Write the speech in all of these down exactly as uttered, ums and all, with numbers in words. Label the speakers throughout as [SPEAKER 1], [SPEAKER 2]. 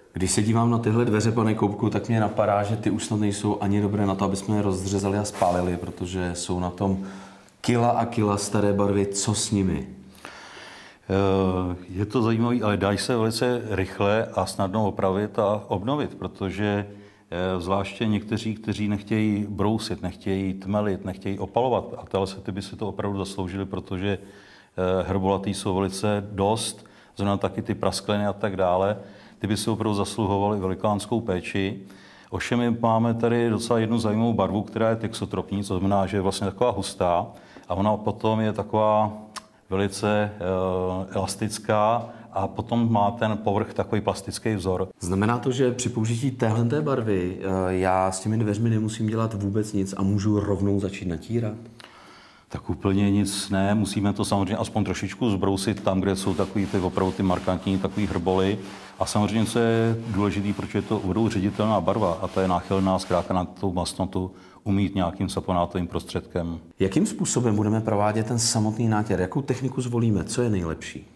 [SPEAKER 1] Když se dívám na tyhle dveře, pane Koubku, tak mě napadá, že ty už snad nejsou ani dobré na to, aby jsme je rozřezali a spálili, protože jsou na tom kila a kila staré barvy. Co s nimi?
[SPEAKER 2] Je to zajímavé, ale dají se velice rychle a snadno opravit a obnovit, protože zvláště někteří, kteří nechtějí brousit, nechtějí tmelit, nechtějí opalovat, a tyhle sety by si to opravdu zasloužili, protože hrbolatý jsou velice dost, znamená taky ty praskliny a tak dále, ty by si opravdu zasluhovaly velikánskou péči. Ovšem my máme tady docela jednu zajímavou barvu, která je texotropní, co znamená, že je vlastně taková hustá a ona potom je taková velice uh, elastická a potom má ten povrch takový plastický vzor.
[SPEAKER 1] Znamená to, že při použití téhleté barvy uh, já s těmi dveřmi nemusím dělat vůbec nic a můžu rovnou začít natírat?
[SPEAKER 2] Tak úplně nic ne, musíme to samozřejmě aspoň trošičku zbrousit tam, kde jsou takový ty opravdu ty markantní takový hrboly. A samozřejmě, co je důležité, protože je to vodou ředitelná barva a ta je náchylná zkrátka na tu masnotu umít nějakým saponátovým prostředkem.
[SPEAKER 1] Jakým způsobem budeme provádět ten samotný nátěr? Jakou techniku zvolíme? Co je nejlepší?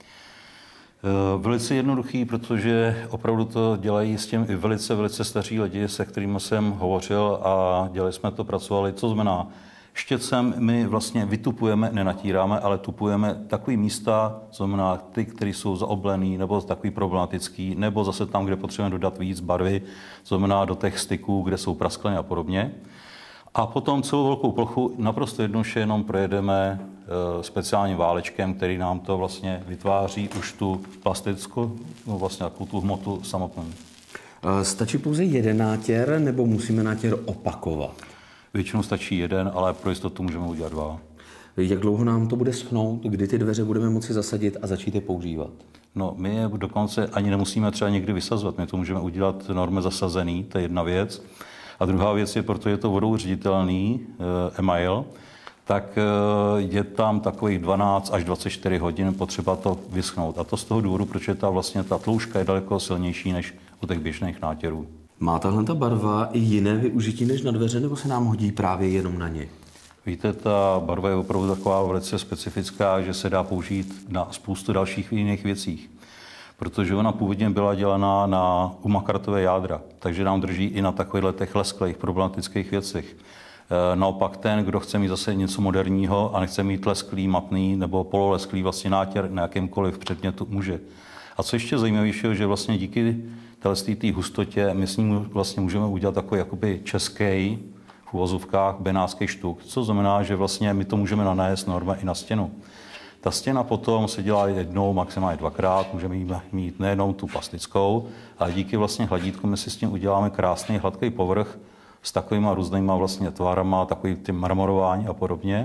[SPEAKER 2] Velice jednoduchý, protože opravdu to dělají s těm i velice, velice staří lidi, se kterými jsem hovořil a dělali jsme to, pracovali, co znamená. Štětcem my vlastně vytupujeme, nenatíráme, ale tupujeme takový místa, znamená ty, které jsou zaoblený nebo takový problematický, nebo zase tam, kde potřebujeme dodat víc barvy, znamená do těch styků, kde jsou praskliny a podobně. A potom celou velkou plochu naprosto jednoduše jenom projedeme e, speciálním válečkem, který nám to vlastně vytváří už tu plastickou, no vlastně takovou tu hmotu samotnou.
[SPEAKER 1] Stačí pouze jeden nátěr, nebo musíme nátěr opakovat?
[SPEAKER 2] Většinou stačí jeden, ale pro jistotu můžeme udělat dva.
[SPEAKER 1] Jak dlouho nám to bude schnout, kdy ty dveře budeme moci zasadit a začít je používat?
[SPEAKER 2] No, my je dokonce ani nemusíme třeba někdy vysazovat. My to můžeme udělat normálně zasazený, to je jedna věc. A druhá věc je, protože je to vodou ředitelný e, email, tak e, je tam takových dvanáct až dvacet čtyři hodin potřeba to vyschnout. A to z toho důvodu, protože ta vlastně ta tloušťka je daleko silnější než u těch běžných nátěrů.
[SPEAKER 1] Má tahle ta barva i jiné využití než na dveře, nebo se nám hodí právě jenom na ně?
[SPEAKER 2] Víte, ta barva je opravdu taková velice specifická, že se dá použít na spoustu dalších jiných věcí. Protože ona původně byla dělaná na umakartové jádra, takže nám drží i na takovýchhle těch lesklých problematických věcech. E, naopak ten, kdo chce mít zase něco moderního a nechce mít lesklý, matný nebo pololesklý vlastně nátěr na jakýmkoliv předmětu, může. A co ještě zajímavějšího, že vlastně díky té hustotě my s ním vlastně můžeme udělat takový jakoby český v uvozovkách benátský štuk, co znamená, že vlastně my to můžeme nanést normálně i na stěnu. Ta stěna potom se dělá jednou, maximálně dvakrát, můžeme mít nejenom tu plastickou, ale díky vlastně hladítku my si s tím uděláme krásný hladký povrch s takovýma různýma vlastně tvárama, takový tím marmorování a podobně.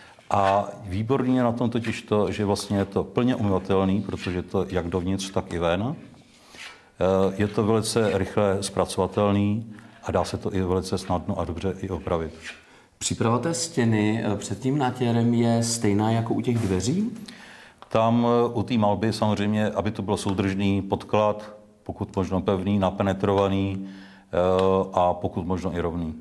[SPEAKER 2] A výborný je na tom totiž to, že vlastně je to plně umyvatelný, protože je to jak dovnitř, tak i ven. Je to velice rychle zpracovatelný a dá se to i velice snadno a dobře i opravit.
[SPEAKER 1] Příprava té stěny před tím nátěrem je stejná jako u těch dveří?
[SPEAKER 2] Tam u té malby samozřejmě, aby to byl soudržný podklad, pokud možno pevný, napenetrovaný a pokud možno i rovný.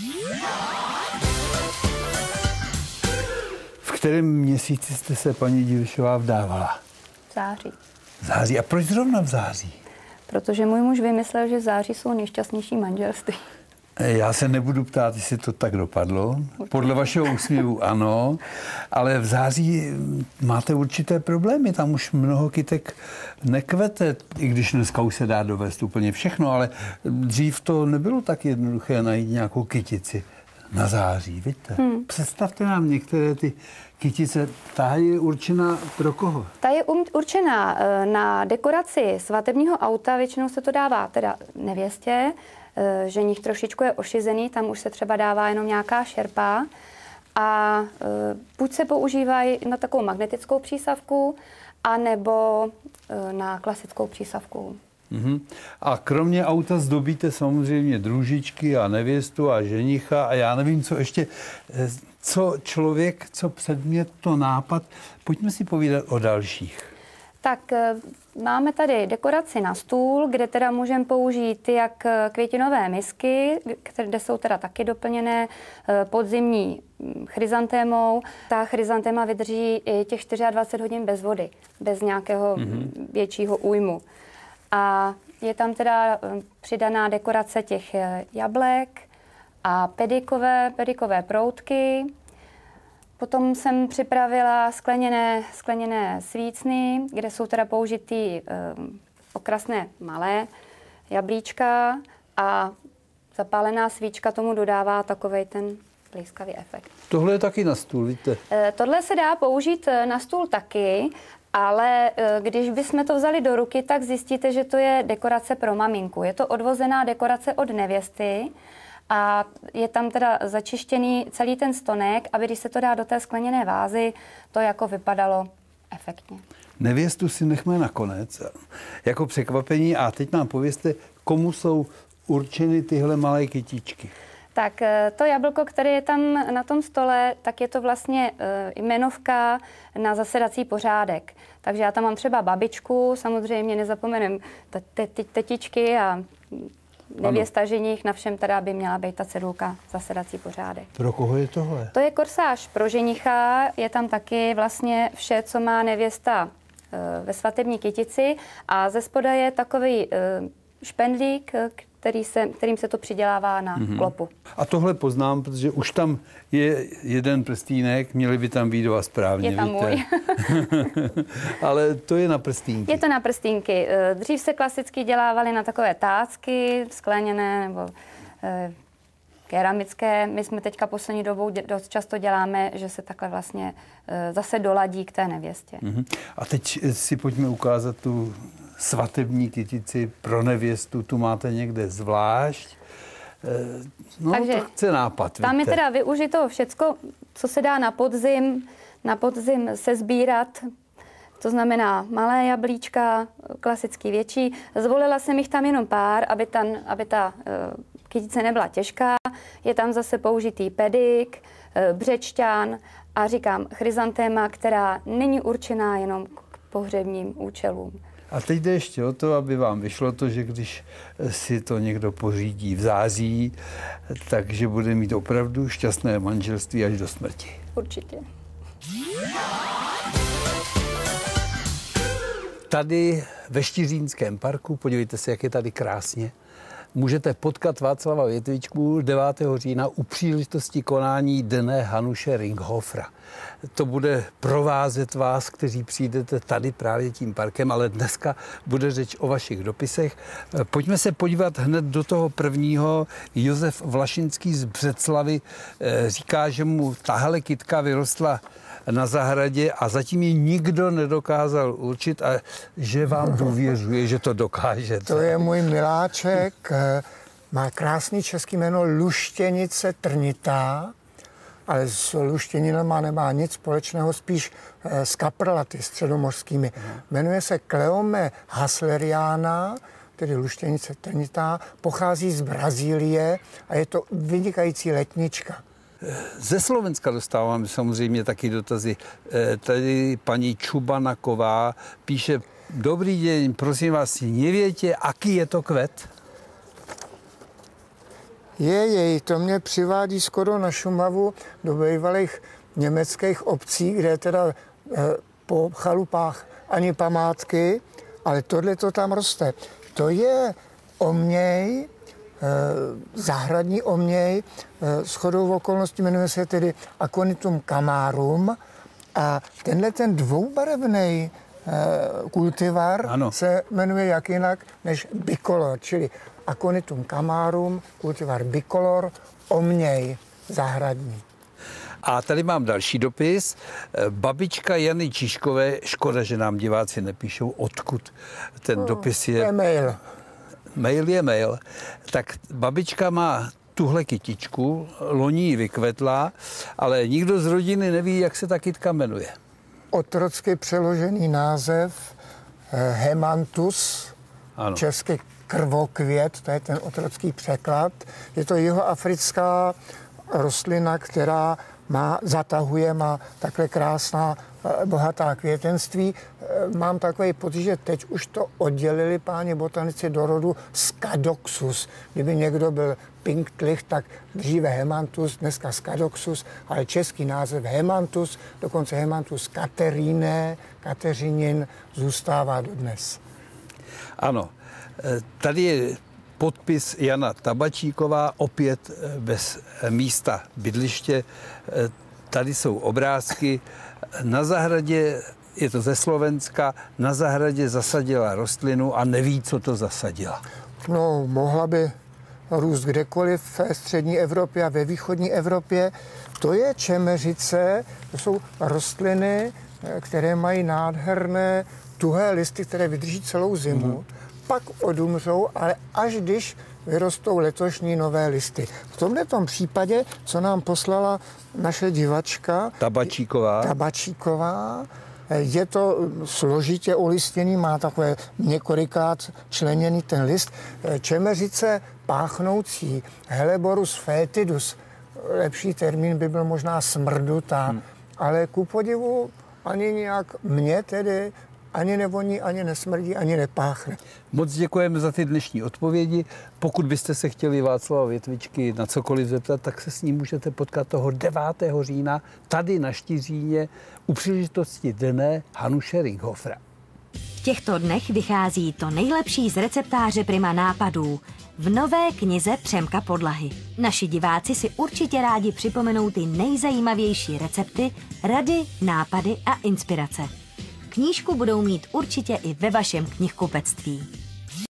[SPEAKER 3] V kterém měsíci jste se, paní Divišová, vdávala?
[SPEAKER 4] V září.
[SPEAKER 3] V září. A proč zrovna v září?
[SPEAKER 4] Protože můj muž vymyslel, že v září jsou nejšťastnější manželství.
[SPEAKER 3] Já se nebudu ptát, jestli to tak dopadlo. Podle vašeho úsměvu ano, ale v září máte určité problémy. Tam už mnoho kytek nekvete, i když dneska už se dá dovést úplně všechno, ale dřív to nebylo tak jednoduché najít nějakou kytici na září, vidíte? Hmm. Představte nám některé ty kytice. Ta je určená pro koho?
[SPEAKER 4] Ta je určená na dekoraci svatebního auta, většinou se to dává teda nevěstě, ženich trošičku je ošizený, tam už se třeba dává jenom nějaká šerpa a buď se používají na takovou magnetickou přísavku, anebo na klasickou přísavku.
[SPEAKER 3] Mm-hmm. A kromě auta zdobíte samozřejmě družičky a nevěstu a ženicha a já nevím, co ještě, co člověk, co předmět, to nápad. Pojďme si povídat o dalších.
[SPEAKER 4] Tak máme tady dekoraci na stůl, kde teda můžeme použít jak květinové misky, kde jsou teda taky doplněné podzimní chryzantémou. Ta chryzantéma vydrží i těch dvacet čtyři hodin bez vody, bez nějakého mm-hmm. většího újmu. A je tam teda přidaná dekorace těch jablek a pedikové, pedikové proutky. Potom jsem připravila skleněné, skleněné svícny, kde jsou teda použitý um, okrasné malé jablíčka a zapálená svíčka tomu dodává takovej ten blízkavý efekt.
[SPEAKER 3] Tohle je taky na stůl, víte?
[SPEAKER 4] E, tohle se dá použít na stůl taky, ale e, když bychom to vzali do ruky, tak zjistíte, že to je dekorace pro maminku. Je to odvozená dekorace od nevěsty a je tam teda začištěný celý ten stonek, aby když se to dá do té skleněné vázy, to jako vypadalo efektně.
[SPEAKER 3] Nevěstu si nechme nakonec jako překvapení a teď nám povězte, komu jsou určeny tyhle malé kytičky.
[SPEAKER 4] Tak to jablko, které je tam na tom stole, tak je to vlastně jmenovka na zasedací pořádek. Takže já tam mám třeba babičku, samozřejmě nezapomenem tetičky a nevěsta, ženich, na všem teda by měla být ta cedulka zasedací pořádek.
[SPEAKER 3] Pro koho je tohle?
[SPEAKER 4] To je korsáž pro ženicha, je tam taky vlastně vše, co má nevěsta ve svatební kytici a ze spoda je takový špendlík, který se, kterým se to přidělává na mm-hmm. klopu.
[SPEAKER 3] A tohle poznám, protože už tam je jeden prstínek, měli by tam být dva správně,
[SPEAKER 4] je tam
[SPEAKER 3] víte.
[SPEAKER 4] Můj.
[SPEAKER 3] Ale to je na prstínky.
[SPEAKER 4] Je to na prstínky. Dřív se klasicky dělávaly na takové tácky, skleněné nebo e, keramické. My jsme teďka poslední dobou dost často děláme, že se takhle vlastně e, zase doladí k té nevěstě.
[SPEAKER 3] Mm-hmm. A teď si pojďme ukázat tu svatební kytici pro nevěstu, tu máte někde zvlášť. No,
[SPEAKER 4] takže
[SPEAKER 3] to chce nápad.
[SPEAKER 4] Tam
[SPEAKER 3] víte.
[SPEAKER 4] je teda využito všecko, co se dá na podzim, na podzim se sbírat. To znamená malé jablíčka, klasický větší. Zvolila jsem jich tam jenom pár, aby, tam, aby ta uh, kytice nebyla těžká. Je tam zase použitý pedik, uh, břečťan a říkám chryzantéma, která není určená jenom k pohřebním účelům.
[SPEAKER 3] A teď jde ještě o to, aby vám vyšlo to, že když si to někdo pořídí v září, takže bude mít opravdu šťastné manželství až do smrti.
[SPEAKER 4] Určitě.
[SPEAKER 3] Tady ve Štiřínském parku, podívejte se, jak je tady krásně, můžete potkat Václava Větvičku devátého října u příležitosti konání Dne Hanuše Ringhofera. To bude provázet vás, kteří přijdete tady právě tím parkem, ale dneska bude řeč o vašich dopisech. Pojďme se podívat hned do toho prvního. Josef Vlašinský z Břeclavy říká, že mu tahle kytka vyrostla na zahradě a zatím ji nikdo nedokázal určit a že vám důvěřuje, že to dokážete.
[SPEAKER 5] To je můj miláček, má krásný český jméno Luštěnice trnitá, ale s luštěninama nemá nic společného, spíš s kaprlaty středomořskými. Jmenuje se Cleome hasleriana, tedy luštěnice trnitá, pochází z Brazílie a je to vynikající letnička.
[SPEAKER 3] Ze Slovenska dostáváme samozřejmě taky dotazy. Tady paní Čubanaková píše: Dobrý den, prosím vás, nevětě, aký je to kvet?
[SPEAKER 5] Je, jej, to mě přivádí skoro na Šumavu do bývalých německých obcí, kde teda eh, po chalupách ani památky, ale tohle to tam roste. To je oměj, zahradní oměj, shodou okolností jmenuje se tedy Aconitum camarum a tenhle ten dvoubarevný kultivar ano. se jmenuje jak jinak než bicolor, čili Aconitum camarum, kultivar bicolor, oměj zahradní.
[SPEAKER 3] A tady mám další dopis. Babička Jany Čižkové, škoda, že nám diváci nepíšou, odkud ten no, dopis je.
[SPEAKER 5] Je mail.
[SPEAKER 3] Mail je mail. Tak babička má tuhle kytičku, loni ji vykvetla, ale nikdo z rodiny neví, jak se ta kytka jmenuje.
[SPEAKER 5] Otrocky přeložený název Hemantus, ano. Česky krvokvět, to je ten otrocký překlad. Je to jihoafrická rostlina, která má, zatahuje, má takhle krásná, bohatá květenství. Mám takový pocit, že teď už to oddělili páni botanici do rodu Scadoxus. Kdyby někdo byl Pinktlich, tak dříve Hemantus, dneska Scadoxus, ale český název Hemantus, dokonce Hemantus Kateríne, Kateřinin, zůstává dodnes.
[SPEAKER 3] Ano. Tady je podpis Jana Tabačíková, opět bez místa bydliště. Tady jsou obrázky. Na zahradě, je to ze Slovenska, na zahradě zasadila rostlinu a neví, co to zasadila.
[SPEAKER 5] No, mohla by růst kdekoliv ve střední Evropě a ve východní Evropě. To je čemeřice, to jsou rostliny, které mají nádherné tuhé listy, které vydrží celou zimu. Mm. Pak odumřou, ale až když vyrostou letošní nové listy. V tomto případě, co nám poslala naše divačka
[SPEAKER 3] Tabačíková,
[SPEAKER 5] Tabačíková, je to složitě ulistěný, má takové několikrát členěný ten list. Čemeřice páchnoucí, Helleborus foetidus, lepší termín by byl možná smrdutá, hmm. ale ku podivu ani nějak mě tedy ani nevoní, ani nesmrdí, ani nepáchne.
[SPEAKER 3] Moc děkujeme za ty dnešní odpovědi. Pokud byste se chtěli Václava Větvičky na cokoliv zeptat, tak se s ním můžete potkat toho devátého října tady na Štiříně u příležitosti dne Hanuše Ringhofera.
[SPEAKER 6] V těchto dnech vychází to nejlepší z receptáře Prima nápadů v nové knize Přemka Podlahy. Naši diváci si určitě rádi připomenou ty nejzajímavější recepty, rady, nápady a inspirace. Knížku budou mít určitě i ve vašem knihkupectví.